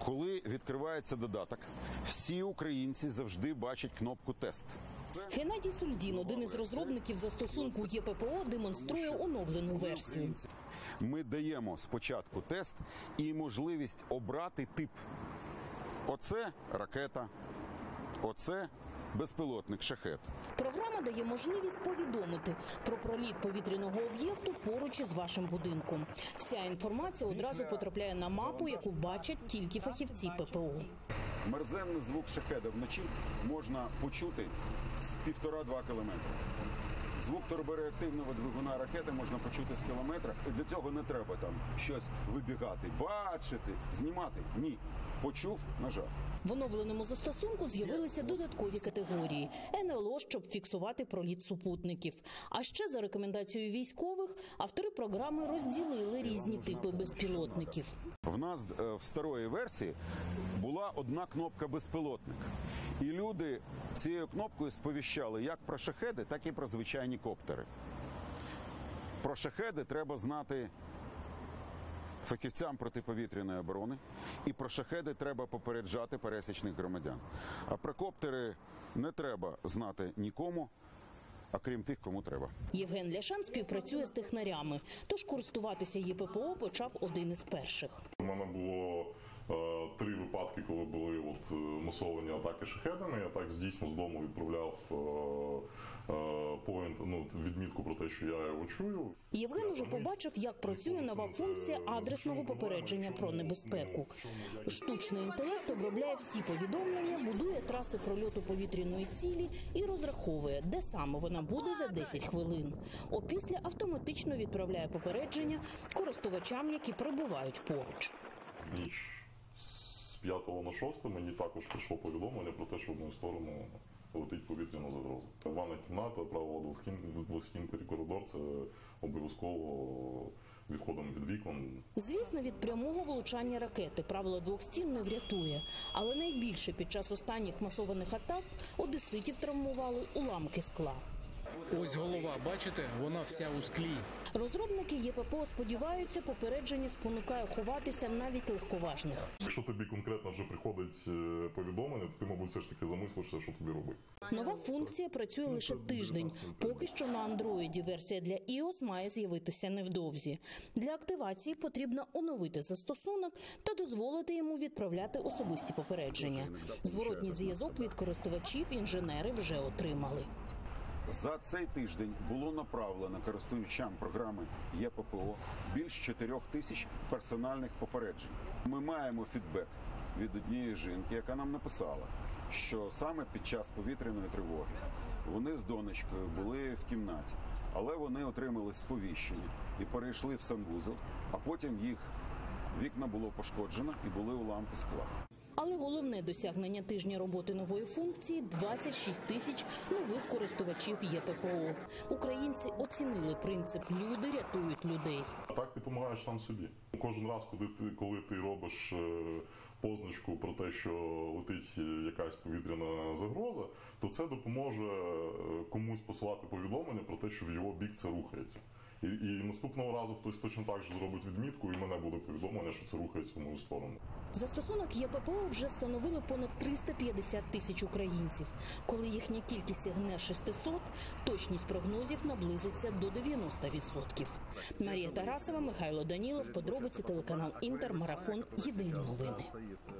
Коли відкривається додаток, всі українці завжди бачать кнопку «Тест». Геннадій Сульдін, один із розробників застосунку ЄППО, демонструє оновлену версію. Ми даємо спочатку тест і можливість обрати тип. Оце ракета, оце безпілотник «Шахед». Програма дає можливість повідомити про проліт повітряного об'єкту поруч із вашим будинком. Вся інформація одразу потрапляє на мапу, яку бачать тільки фахівці ППО. Мерзенний звук «Шахеда» вночі можна почути з 1,5-2 кілометри. Звук турбореактивного двигуна ракети можна почути з кілометра. І для цього не треба там щось вибігати, бачити, знімати. Ні. Почув, нажав. В оновленому застосунку з'явилися додаткові категорії. НЛО, щоб фіксувати проліт супутників. А ще за рекомендацією військових автори програми розділили різні типи безпілотників. В нас в старої версії була одна кнопка «Безпілотник». І люди цією кнопкою сповіщали як про шахеди, так і про звичайні коптери. Про шахеди треба знати фахівцям протиповітряної оборони, і про шахеди треба попереджати пересічних громадян. А про коптери не треба знати нікому, а крім тих, кому треба. Євген Ляшан співпрацює з технарями, тож користуватися ЄППО почав один із перших. У мене було 3 випадки, коли були масовані атаки шахедами. Я так дійсно з дому відправляв відмітку про те, що я його чую. Євген уже побачив, як працює нова функція адресного попередження про небезпеку. Штучний інтелект обробляє всі повідомлення, будує траси прольоту повітряної цілі і розраховує, де саме вона буде за 10 хвилин. Опісля автоматично відправляє попередження користувачам, які перебувають поруч. В ніч з 5 на 6 мені також прийшло повідомлення про те, що в мою сторону летить повітряна загроза. Ванна кімната, право двохстінний коридор – це обов'язково відходом від вікон. Звісно, від прямого влучання ракети правило двох стін не врятує. Але найбільше під час останніх масованих атак одеситів травмували уламки скла. Ось голова, бачите, вона вся у склі. Розробники ЄППО сподіваються, попередження спонукає ховатися навіть легковажних. Якщо тобі конкретно вже приходить повідомлення, то ти, мабуть, все ж таки замислишся, що тобі робити. Нова функція працює лише тиждень. Поки що на Android версія для iOS має з'явитися невдовзі. Для активації потрібно оновити застосунок та дозволити йому відправляти особисті попередження. Зворотній зв'язок від користувачів інженери вже отримали. За цей тиждень було направлено користувачам програми ЄППО більш 4 тисяч персональних попереджень. Ми маємо фідбек від однієї жінки, яка нам написала, що саме під час повітряної тривоги вони з донечкою були в кімнаті, але вони отримали сповіщення і перейшли в санвузол, а потім їх вікна було пошкоджено і були уламки скла. Але головне досягнення тижня роботи нової функції – 26 тисяч нових користувачів ЄППО. Українці оцінили принцип «люди рятують людей». А так ти допомагаєш сам собі. Кожен раз, коли ти робиш позначку про те, що летить якась повітряна загроза, то це допоможе комусь посилати повідомлення про те, що в його бік це рухається. І наступного разу хтось точно так же зробить відмітку, і мене буде повідомлення, що це рухається в мою сторону. Застосунок ЄППО вже встановили понад 350 тисяч українців. Коли їхня кількість сягне 600, точність прогнозів наблизиться до 90%. Марія Тарасова, Михайло Данілов, подробиці, телеканал Інтер, Марафон, Єдині новини.